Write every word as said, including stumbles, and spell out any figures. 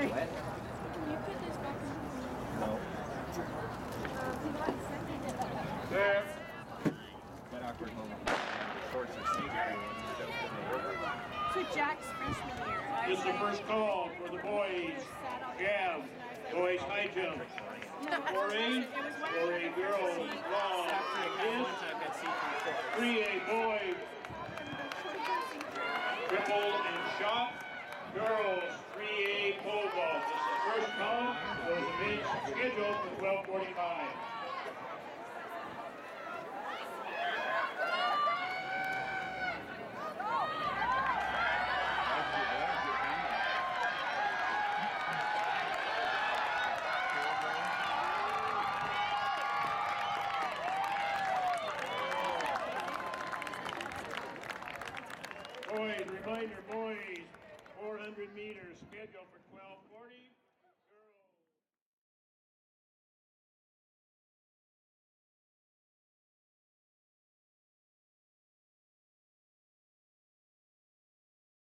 wet? Can you put this back in? No. Set. That awkward moment. Towards the senior So Jack's freshman year. I This is the was first call for the boys. Jam. Boys high jump. four A. four A girls long. three A boys. Triple and shot. Girls three A pole vault. This is the first call. Those events scheduled for twelve forty-five. Boys, reminder, boys, four hundred meters scheduled for twelve forty.